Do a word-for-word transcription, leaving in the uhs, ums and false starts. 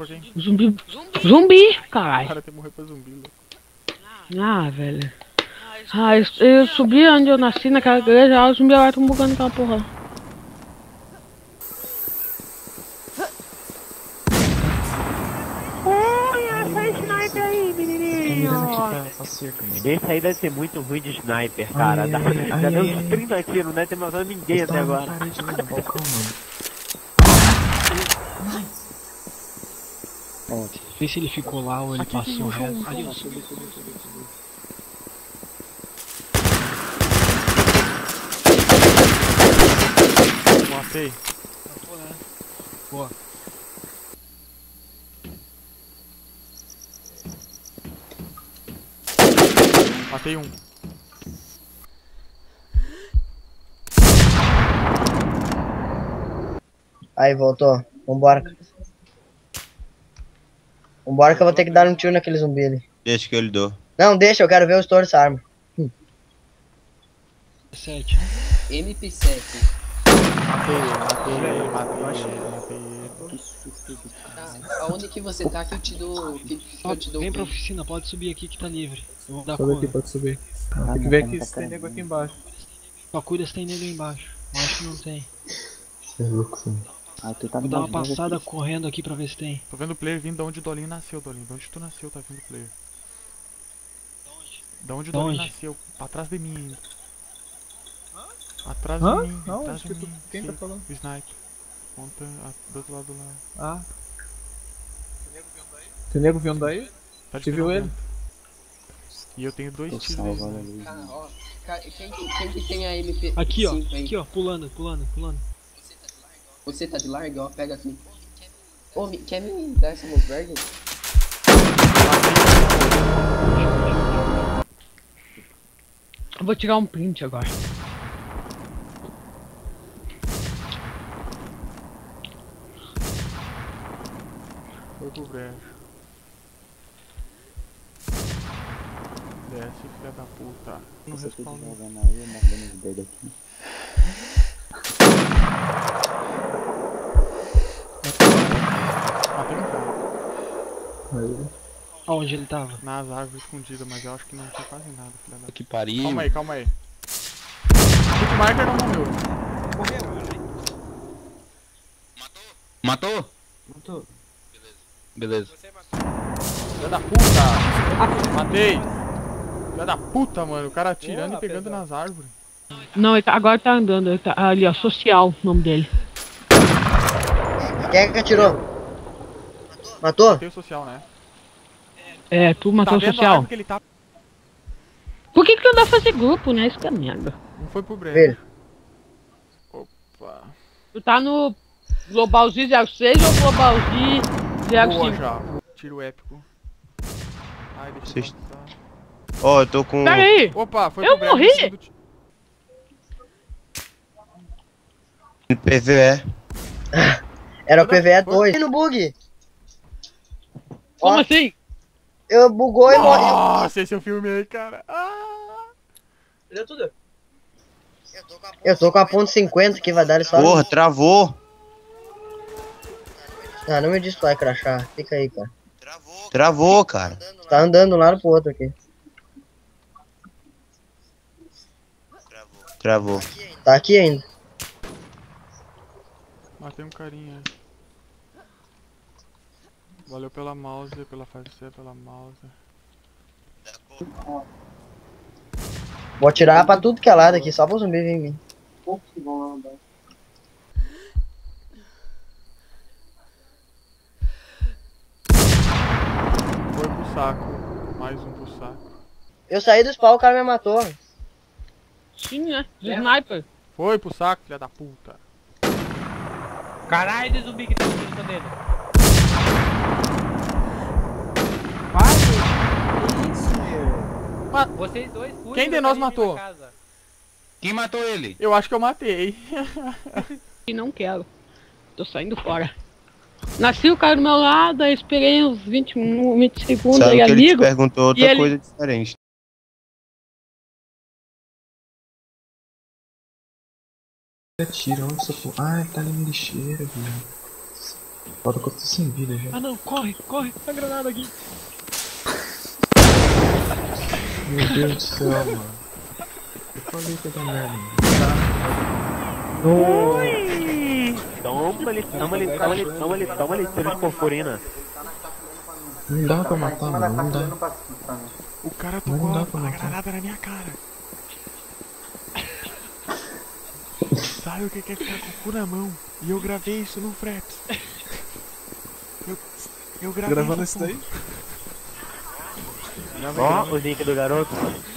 pra quem? Zumbi. Zumbi, caralho. O cara tem que morrer pra zumbi, louco. Ah, velho. Ah, eu, eu subi onde eu nasci, naquela igreja, lá os zumbis lá tão bugando aquela porra lá. Olha essa sniper aí, menininho. Esse aí deve ser muito ruim de sniper, cara. Ai, Dá, ai, ai, já ai, deu ai, uns ai. trinta tiros, não deve ter matado ninguém até agora. Parede lá no balcão, mano. Ó, vê se ele ficou lá ou ele Aqui, passou aqui, reto. um, Ali, um. ó, subiu, subiu, subiu, subiu. Matei. Matou, né? Boa. Matei um. Aí, voltou. Vambora. Vambora que eu vou ter que dar um tiro naquele zumbi ali. Deixa que eu lhe dou. Não, deixa, eu quero ver o estouro dessa arma. sete. M P sete. Matei ele, matei ele, matei ele, matei ele. Tá, aonde que você tá que eu te dou. Que, que eu te dou Vem o pra ping? oficina, pode subir aqui que tá livre. Eu vou dar Sobe aqui, conta. pode subir. Ah, Tem que ver aqui se tem nego aqui embaixo. Só cuida se tem nele aí embaixo. Eu acho que não tem. Você é louco, sim. Ah, tu tá Vou dar uma mais novo passada aqui. correndo aqui pra ver se tem. Tô vendo o player vindo de onde o Dolinho nasceu, Dolinho. De onde tu nasceu, tá vindo o player. Da onde o Da Dolinho onde? nasceu, pra trás de mim ainda. Atrás Hã? de mim, Não, atrás acho de que tu- mim. quem tá Sim, falando? o sniper. Conta a- do outro lado lá. Ah. Tem nego vindo daí? Tá de Você viu pneu ele? dentro. E eu tenho dois Tô tiros salvando nele. ali. Cara, ó. Cara, quem, que- quem que tem a M P cinco Aqui, ó. aí? Aqui, ó. Pulando, pulando, pulando. Você tá de larga, ó, pega aqui. Ô, me- quer me dar essa Mossberg? Eu vou tirar um print agora. Foi pro brejo. Desce, filha da puta. Não Você tá respawnou. jogando aí, eu mordendo os dedos aqui. Matei um cara. Aí. Aonde ele tava? Nas árvores escondidas, mas eu acho que não tinha quase nada, filha da puta. Que pariu. Calma aí, calma aí. O Hitmarker não morreu. Matou? Matou. Beleza. Filha da puta! Matei! Filha da puta, mano. O cara atirando Boa, e pegando pesado. nas árvores. Não, ele tá, agora tá andando. Ele tá, ali, ó. Social, o nome dele. Quem é que atirou? Matou? Matei o social, né? É, tu matou Tá o vendo a social. árvore que ele tá? Por que que não dá pra fazer grupo, né? Isso que é merda. Um foi pro brejo. Velho. Opa. Tu tá no Global Z zero seis ou Global Z zero Boa cinco? já. Tiro épico. Ai, deixa Vocês- eu passar. Ó, eu tô com... Pera aí! Opa, foi Eu pro brejo. morri? em cima do ti- P V E. Era o P V E Foi? dois. no bug. Como Ó, assim? eu bugou e morreu. Nossa, esse é o filme aí, cara. Ah! Deu tudo. Eu tô com a ponto cinquenta que vai dar ele só. Porra, travou. Ah, não me diz que vai crachar. Fica aí, cara. Travou, cara. Tá andando de um lado pro outro aqui. Travou. Tá aqui ainda. Matei um carinha. Valeu pela mouse, pela fazer, pela mouse. Vou atirar pra tudo que é lado aqui, só pro zumbi vir em mim. Foi pro saco. Mais um pro saco. Eu saí do spawn, o cara me matou. Sim, né? De sniper. Foi pro saco, filha da puta. Caralho de zumbi que tá me escondendo. Vai, que isso, meu? Vocês dois cuidam. Quem de da nós minha matou? casa. Quem matou ele? Eu acho que eu matei. E não quero. Tô saindo fora. Nasci o cara do meu lado, aí esperei uns vinte, minu- vinte segundos Sabe aí, que ele te amigo. perguntou outra e ele- coisa diferente. Atira, onde essa porra? Ah, ele tá ali no lixeiro, velho. Foda que eu tô sem vida já. Ah não, corre, corre, a granada aqui. Meu Deus do céu, mano. Eu falei que ia dar merda. Toma ele, toma ele, toma ele, toma ele, toma ele, tiro de purpurina. Não dá pra matar, mano, não dá. O cara Mas tocou não dá a, pra a matar. granada na minha cara. Sabe o que é ficar com o cu na mão? E eu gravei isso no Fretos. Eu, eu gravei Gravando essa isso daí? porra. Ó, o link do garoto.